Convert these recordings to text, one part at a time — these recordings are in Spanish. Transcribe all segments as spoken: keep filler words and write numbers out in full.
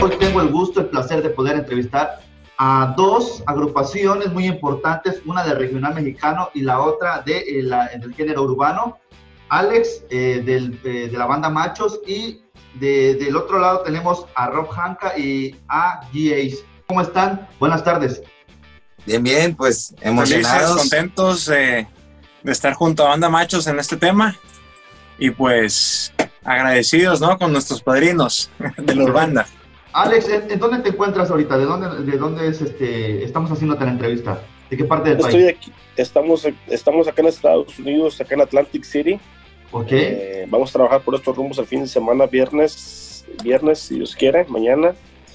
hoy tengo el gusto, el placer de poder entrevistar a dos agrupaciones muy importantes, una del regional mexicano y la otra de, eh, la, del género urbano. Alex, eh, del, eh, de la banda Machos, y de, del otro lado tenemos a Rob Hanka y a G-Ace. ¿Cómo están? Buenas tardes. Bien, bien, pues emocionados. Felices, contentos eh, de estar junto a Banda Machos en este tema y pues agradecidos, ¿no?, con nuestros padrinos de la Urbanda. Alex, ¿en, ¿en dónde te encuentras ahorita? ¿De dónde, de dónde es este, estamos haciéndote la entrevista? ¿De qué parte del Estoy país? Aquí, estamos, estamos acá en Estados Unidos, acá en Atlantic City. Ok. Eh, vamos a trabajar por estos rumbos el fin de semana, viernes, viernes, si Dios quiere, mañana.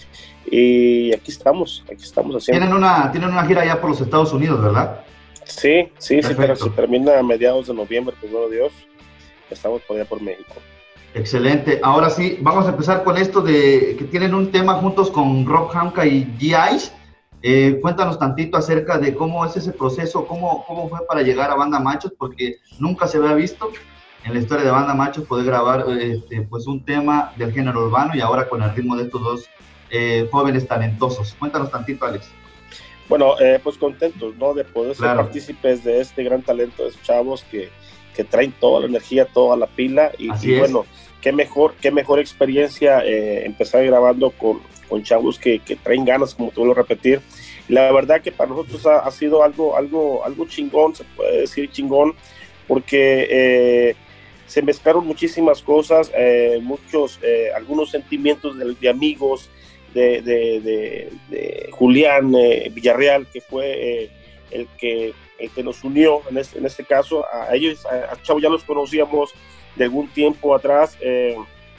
Y aquí estamos, aquí estamos haciendo. Tienen una, tienen una gira ya por los Estados Unidos, ¿verdad? Sí, sí, sí, pero Perfecto. se termina a mediados de noviembre, primero Dios. Estamos por allá por México. Excelente. Ahora sí, vamos a empezar con esto de que tienen un tema juntos con Rob Hanka y G-Ace. Eh, cuéntanos tantito acerca de cómo es ese proceso, cómo, cómo fue para llegar a Banda Machos, porque nunca se había visto en la historia de Banda Machos poder grabar este, pues un tema del género urbano y ahora con el ritmo de estos dos eh, jóvenes talentosos. Cuéntanos tantito, Alex. Bueno, eh, pues contentos, ¿no?, de poder ser Claro. partícipes de este gran talento de esos chavos que, que traen toda la energía, toda la pila. Y, Así y es. bueno, qué mejor, qué mejor experiencia eh, empezar grabando con, con chavos que, que traen ganas, como te vuelvo a repetir. La verdad que para nosotros ha, ha sido algo, algo, algo chingón, se puede decir chingón, porque eh, se mezclaron muchísimas cosas, eh, muchos, eh, algunos sentimientos de, de amigos, de, de, de, de Julián eh, Villarreal, que fue eh, el, que, el que nos unió en este, en este caso. A ellos, a, a Chavo ya los conocíamos de algún tiempo atrás, eh,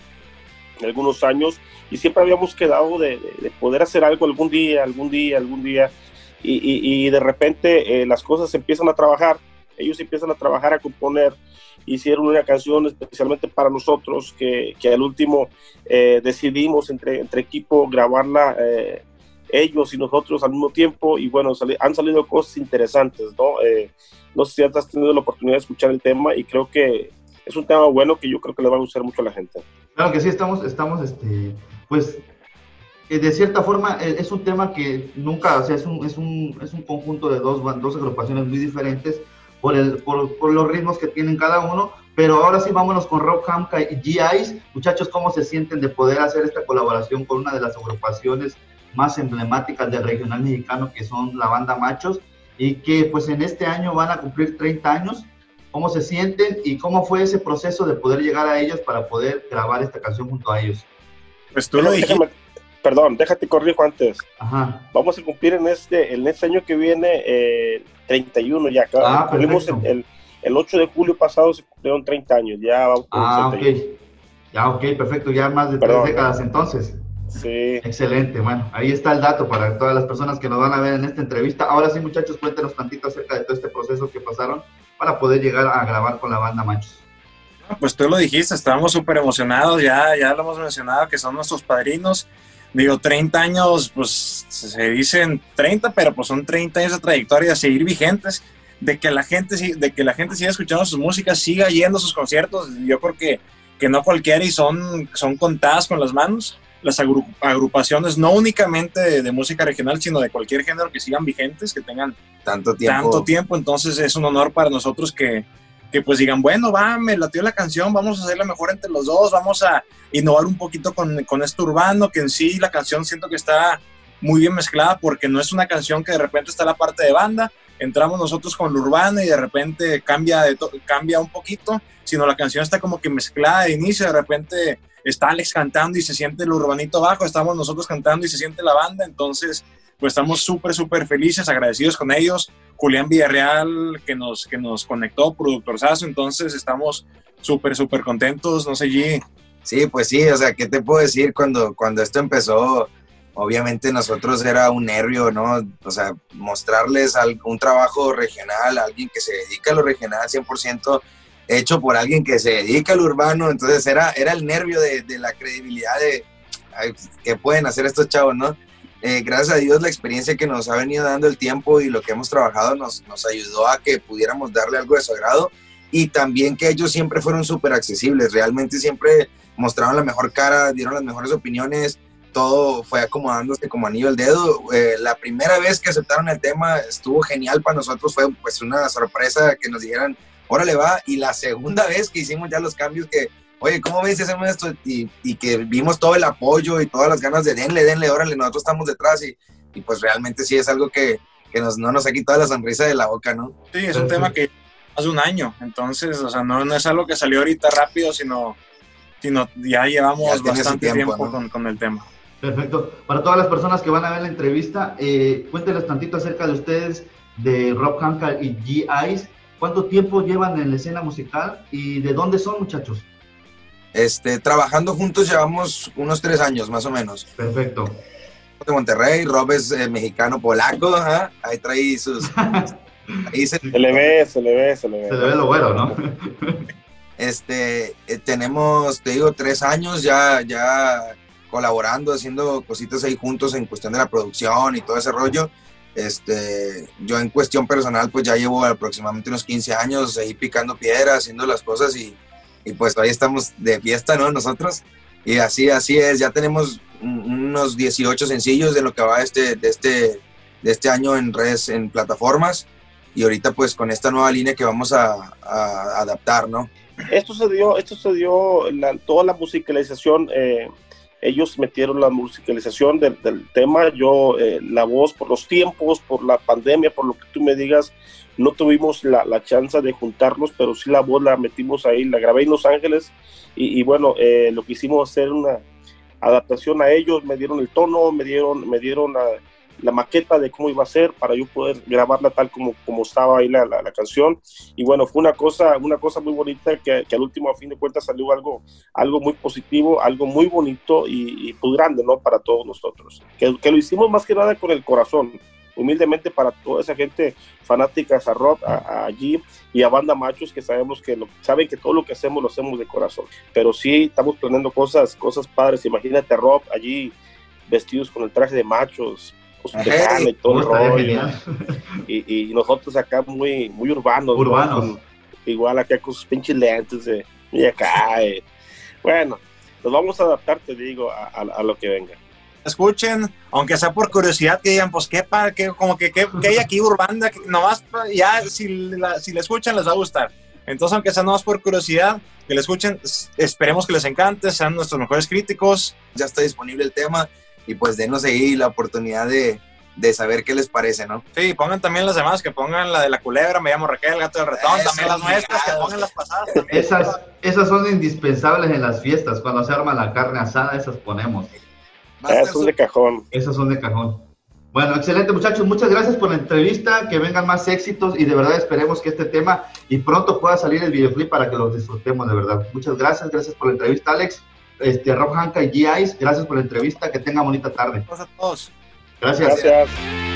de algunos años, y siempre habíamos quedado de, de, de poder hacer algo algún día, algún día, algún día, y, y, y de repente eh, las cosas empiezan a trabajar, ellos empiezan a trabajar, a componer, hicieron una canción especialmente para nosotros, que, que al último eh, decidimos entre, entre equipo grabarla eh, ellos y nosotros al mismo tiempo, y bueno, sali- han salido cosas interesantes, ¿no? Eh, no sé si has tenido la oportunidad de escuchar el tema, y creo que es un tema bueno que yo creo que le va a gustar mucho a la gente. Claro que sí, estamos, estamos, este, pues, eh, de cierta forma, eh, es un tema que nunca, o sea, es un, es un, es un conjunto de dos, dos agrupaciones muy diferentes por, el, por, por los ritmos que tienen cada uno, pero ahora sí vámonos con Rob Hanka y G-Ace. Muchachos, ¿cómo se sienten de poder hacer esta colaboración con una de las agrupaciones más emblemáticas del regional mexicano, que son la Banda Machos, y que pues en este año van a cumplir treinta años? ¿Cómo se sienten y cómo fue ese proceso de poder llegar a ellos para poder grabar esta canción junto a ellos? Pues tú lo dijiste. Déjame, perdón, déjate corrijo antes. Ajá. Vamos a cumplir en este, en este año que viene eh, treinta y uno ya. Claro, Ah, cumplimos el, el, el ocho de julio pasado, se cumplieron treinta años, ya vamos por Ah, treinta y uno. ok. Ya, ok, perfecto, ya más de Perdón. tres décadas entonces. Sí. Excelente, bueno, ahí está el dato para todas las personas que nos van a ver en esta entrevista. Ahora sí, muchachos, cuéntenos tantito acerca de todo este proceso que pasaron para poder llegar a grabar con la Banda Machos. Pues tú lo dijiste, estábamos súper emocionados, ya, ya lo hemos mencionado, que son nuestros padrinos. Digo, treinta años, pues se dicen treinta, pero pues son treinta años de trayectoria, de seguir vigentes, de que la gente, de que la gente siga escuchando sus músicas, siga yendo a sus conciertos. Yo creo que, que no cualquiera, y son, son contadas con las manos las agru agrupaciones, no únicamente de, de música regional, sino de cualquier género, que sigan vigentes, que tengan Tanto tiempo. tanto tiempo. Entonces es un honor para nosotros que, que pues digan, bueno, va, me latió la canción, vamos a hacerla mejor entre los dos, vamos a innovar un poquito con, con esto urbano, que en sí la canción siento que está muy bien mezclada, porque no es una canción que de repente está la parte de banda, entramos nosotros con lo urbano y de repente cambia, de cambia un poquito, sino la canción está como que mezclada de inicio, de repente está Alex cantando y se siente el urbanito abajo, estamos nosotros cantando y se siente la banda. Entonces pues estamos súper, súper felices, agradecidos con ellos. Julián Villarreal, que nos, que nos conectó, productorzazo, entonces estamos súper, súper contentos, no sé, G. Sí, pues sí, o sea, ¿qué te puedo decir? Cuando, cuando esto empezó, obviamente nosotros era un nervio, ¿no? O sea, mostrarles un trabajo regional, a alguien que se dedica a lo regional cien por ciento, hecho por alguien que se dedica al urbano. Entonces era, era el nervio de, de la credibilidad de ay, que pueden hacer estos chavos, ¿no? Eh, gracias a Dios la experiencia que nos ha venido dando el tiempo y lo que hemos trabajado nos, nos ayudó a que pudiéramos darle algo de su agrado, y también que ellos siempre fueron súper accesibles, realmente siempre mostraron la mejor cara, dieron las mejores opiniones, todo fue acomodándose como anillo al dedo. Eh, la primera vez que aceptaron el tema estuvo genial para nosotros, fue pues una sorpresa que nos dijeran, órale va, y la segunda vez que hicimos ya los cambios que, oye, ¿cómo ves si hacemos esto? Y, y que vimos todo el apoyo y todas las ganas de denle, denle, órale, nosotros estamos detrás y, y pues realmente sí es algo que, que nos, no nos ha quitado la sonrisa de la boca, ¿no? Sí, es un tema que hace un año, entonces, o sea, no, no es algo que salió ahorita rápido, sino, sino ya llevamos ya bastante tiempo, tiempo ¿no? con, con el tema. Perfecto. Para todas las personas que van a ver la entrevista, eh, cuéntenos tantito acerca de ustedes, de Rob Hanka y G-Eyes. ¿Cuánto tiempo llevan en la escena musical y de dónde son, muchachos? Este, trabajando juntos llevamos unos tres años, más o menos. Perfecto. De Monterrey, Rob es eh, mexicano polaco, ¿eh? Ahí trae sus... ahí se... se le ve, se le ve, se le ve. Se le ve lo bueno, ¿no? Este, eh, tenemos, te digo, tres años ya, ya colaborando, haciendo cositas ahí juntos en cuestión de la producción y todo ese rollo. Este, yo en cuestión personal pues ya llevo aproximadamente unos quince años ahí picando piedra, haciendo las cosas y, y pues ahí estamos de fiesta, ¿no? Nosotros, y así, así es, ya tenemos unos dieciocho sencillos de lo que va este, de, este, de este año en redes, en plataformas, y ahorita pues con esta nueva línea que vamos a, a adaptar, ¿no? Esto se dio, esto se dio la, toda la musicalización, eh, ellos metieron la musicalización del, del tema, yo eh, la voz por los tiempos, por la pandemia, por lo que tú me digas, no tuvimos la, la chance de juntarnos, pero sí la voz la metimos ahí, la grabé en Los Ángeles y, y bueno, eh, lo que hicimos hacer una adaptación a ellos, me dieron el tono, me dieron, me dieron la, la maqueta de cómo iba a ser para yo poder grabarla tal como, como estaba ahí la, la, la canción, y bueno, fue una cosa, una cosa muy bonita que, que al último, a fin de cuentas, salió algo, algo muy positivo, algo muy bonito y, y pues grande, ¿no? Para todos nosotros, que, que lo hicimos más que nada con el corazón, humildemente para toda esa gente fanática a Rob, a, a allí y a Banda Machos, que sabemos que lo, saben que todo lo que hacemos lo hacemos de corazón, pero sí estamos planeando cosas, cosas padres. Imagínate a Rob allí vestidos con el traje de machos, y todo el rollo, y, y nosotros acá muy, muy urbanos, urbanos. ¿no? Con, igual acá con sus pinches lentes de, y acá, eh. bueno, nos vamos a adaptar, te digo, a, a, a lo que venga. Escuchen, aunque sea por curiosidad, que digan, pues qué pa, que como que, que, que hay aquí urbanda, que nomás ya si la, si la escuchan les va a gustar. Entonces, aunque sea nomás por curiosidad, que la escuchen, esperemos que les encante, sean nuestros mejores críticos. Ya está disponible el tema y pues denos ahí la oportunidad de, de saber qué les parece, ¿no? Sí, pongan también las demás, que pongan la de la culebra, me llamo Raquel, el gato del ratón, eso, también las nuestras, que pongan las pasadas también. Esas, esas son indispensables en las fiestas, cuando se arma la carne asada, esas ponemos. Esas son de cajón. Esas son de cajón. Bueno, excelente, muchachos, muchas gracias por la entrevista, que vengan más éxitos y de verdad esperemos que este tema y pronto pueda salir el videoclip para que los disfrutemos de verdad. Muchas gracias, gracias por la entrevista, Alex. Este, Rob Hanka y G-Eyes, gracias por la entrevista, que tengan bonita tarde. Gracias a todos. Gracias. Gracias.